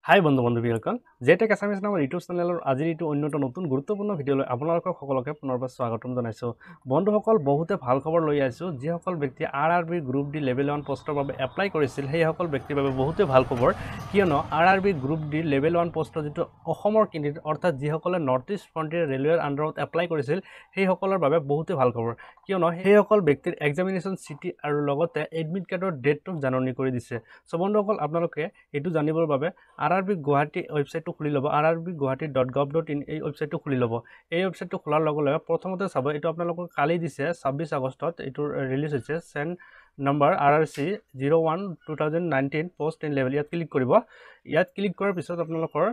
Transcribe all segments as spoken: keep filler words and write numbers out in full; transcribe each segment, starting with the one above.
হাই বন্ধু বন্ধু বিলকল জেটেক আসামিজ নামৰ ইউটিউব চেনেলৰ আজিৰ এইটো অন্যতম নতুন গুৰুত্বপূৰ্ণ ভিডিঅ'লৈ আপোনালোকক সকলোকে পুনৰবাৰ স্বাগতম জনাইছো বন্ধুসকল বহুতে ভাল খবৰ লৈ আইছো যিসকল ব্যক্তি RRB group D level one পোষ্টৰ বাবে এপ্লাই কৰিছিল সেই সকল ব্যক্তিৰ বাবে বহুতে ভাল খবৰ কিয়নো RRB group D level one পোষ্টৰ যেটো অসমৰ কেণ্ডিডেট অৰ্থাৎ যিসকলে নৰ্থ ইষ্ট ফ্ৰণ্টিয়াৰ ৰেলৱেৰ আণ্ডাৰত এপ্লাই কৰিছিল সেই সকলৰ বাবে বহুতে ভাল খবৰ কিয়নো সেই সকল ব্যক্তিৰ এক্সামিনেশ্যন চিটি আৰু লগতে এডমিট কাৰ্ডৰ ডেটটো জাননী কৰি দিছে সো বন্ধুসকল আপোনালোকে এটো জানিবৰ বাবে R R B Guwahati website to খুলি লব R R B Guwahati dot gov dot in এই website to খুলি লব এই website to খোলাৰ লগে লগে প্ৰথমতে চাব এটো আপোনালোকক কালি দিছে ছাব্বিছ আগষ্টত এটো ৰিলিজ হৈছে CEN number R R C zero one two thousand nineteen post in level ইয়াত ক্লিক কৰিব ইয়াত ক্লিক কৰাৰ পিছত আপোনালোকৰ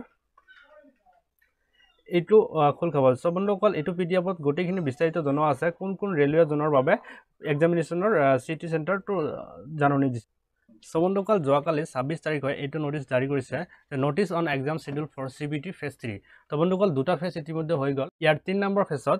এটো খোল খাব সো বন্ধুসকল এটো পিডিএফত গোটেইখিনি বিস্তাৰিত জনোৱা আছে কোন কোন ৰেলৱে জনৰ বাবে এক্সামিনেশ্যনৰ সিটি সেন্টাৰ টু জাননী দিছে সবন্দকাল যোৱাকালি ছাব্বিছ তাৰিখ হয় এটো নোটিস জাৰি কৰিছে যে notice on exam schedule for CBT phase three তো বন্ধুসকল দুটা ফেজ ইতিমধ্যে হৈ গল ইয়াৰ তিন নম্বৰ ফেজত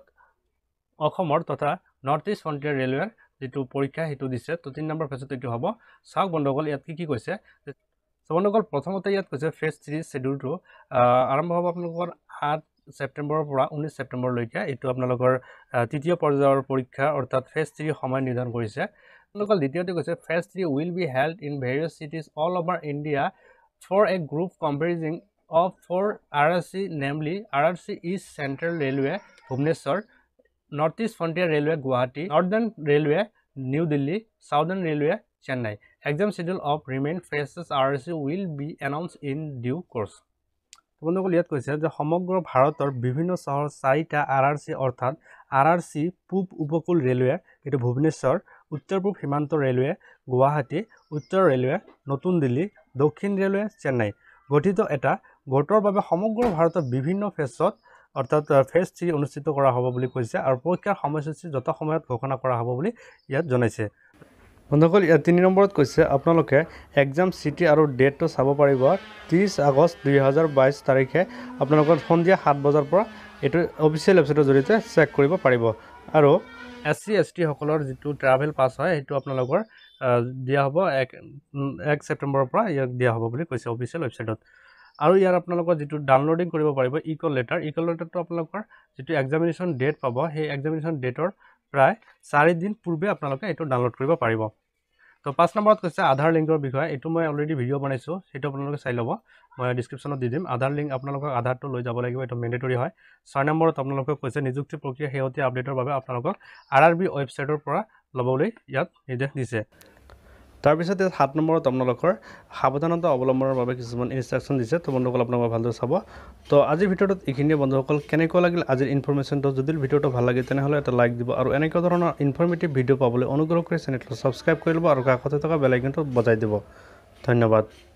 অসমৰ তথা নৰ্থ ইষ্ট ফ্ৰণ্টিয়াৰ ৰেলৱেৰ যেটো পৰীক্ষা হেতু দিছে তো তিন নম্বৰ ফেজত এটো হ'ব সাক বন্ধুসকল ইয়াত কি কি কৈছে সবন্দকাল প্ৰথমতে ইয়াত কৈছে ফেজ three শিডিউলটো আৰম্ভ হ'ব আপোনালোকৰ সাত সেপ্টেম্বৰৰ পৰা ঊনৈছ সেপ্টেম্বৰ লৈকে এটো আপোনালোকৰ তৃতীয় পৰ্যায়ৰ পৰীক্ষা অৰ্থাৎ ফেজ three সময় নিৰ্ধাৰণ কৰিছে Local দ্বিতীয়তে কৈছে phase three will be held in various cities all over India for a group comprising of four R R C namely R R C East Central Railway Bhubaneswar North East Frontier Railway Guwahati Northern Railway New Delhi Southern Railway Chennai exam schedule of remain phases R R C will be announced in due course বন্ধুসকল ইয়াত কৈছে যে সমগ্ৰ ভাৰতৰ বিভিন্ন চহৰ চাৰিটা R R C অৰ্থাৎ R R C পূব উপকূল ৰেলৱে এটো ভুৱনেশ্বৰ উত্তৰ পূব সীমান্ত ৰেলৱে গুৱাহাটী উত্তৰ ৰেলৱে নতুন দিল্লী দক্ষিণ ৰেলৱে চেন্নাই গঠিত এটা গোটৰ বাবে সমগ্ৰ ভাৰতৰ বিভিন্ন ফেজত অৰ্থাৎ ফেজ three অনুষ্ঠিত কৰা হ'ব বুলি কৈছে আৰু পৰীক্ষাৰ সময়সূচী যত সময়ত ঘোষণা কৰা হ'ব বুলি ইয়াত জনাইছে বন্ধুসকল ইয়াত তিনি নম্বৰত কৈছে আপোনালোকে এক্সাম চিটি আৰু ডেটটো চাব পাৰিব ত্ৰিছ আগষ্ট দুই হাজাৰ বাইছ তাৰিখে আপোনালোকৰ সন্ধিয়া সাত বজাৰ পৰা এটো অফিচিয়েল ওয়েবসাইটৰ জৰিয়তে চেক কৰিব পাৰিব আৰু S C S T সকলৰ যেটো ট্ৰাভেল পাস হয় এটো আপোনালোকৰ দিয়া হ'ব এক সেপ্টেম্বৰৰ পৰা ইয়াক দিয়া হ'ব বুলি কৈছে অফিচিয়েল ওয়েবসাইটত আৰু ইয়াৰ আপোনালোকৰ যেটো ডাউনলোডিং কৰিব পাৰিব ইকল লেটাৰ ইকল লেটাৰটো আপোনালোকৰ যেটো এক্সামিনেশ্যন ডেট পাব সেই এক্সামিনেশ্যন ডেটৰ প্ৰায় চাৰি দিন পূৰ্বে আপোনালোকে এটো ডাউনলোড কৰিব পাৰিব তো পাঁচ নম্বৰত কৈছে আধাৰ লিংকৰ বিষয় এটো মই অলৰেডি ভিডিও বনাইছো সেটো আপোনালোকে চাই লব মই ডেসক্ৰিপচনত দি দিম আধাৰ লিংক আপোনালোকক আধাৰটো লৈ যাব লাগিব এটো মেন্ডেটৰি হয় ছয় নম্বৰত আপোনালোকক কৈছে নিযুক্তি প্ৰক্ৰিয়া হেয়তি আপডেটৰ বাবে আপোনালোকক R R B ওয়েবসাইটৰ পৰা লবলৈ ইয়াত নিৰ্দেশ দিছে তাৰ পিছত সাত নম্বৰত আপোনালোকৰ সাৱধানতা অৱলম্বনৰ বাবে কিছুমান ইনষ্ট্ৰাকচন দিছে তো বন্ধুসকল আপোনালোকে ভালদৰে চাব তো আজিৰ ভিডিওত এইখিনি বন্ধুসকল কেনেকৈ লাগিল আজিৰ ইনফৰমেশনটো যদি ভিডিওটো ভাল লাগে তেনেহলে এটা লাইক দিব আৰু এনেকুৱা ধৰণৰ ইনফৰমেটিভ ভিডিও পাবলৈ অনুগ্ৰহ কৰি চেনেলটো সাবস্ক্ৰাইব কৰি লব আৰু কাষতে থকা বেল আইকনটো বজাই দিব ধন্যবাদ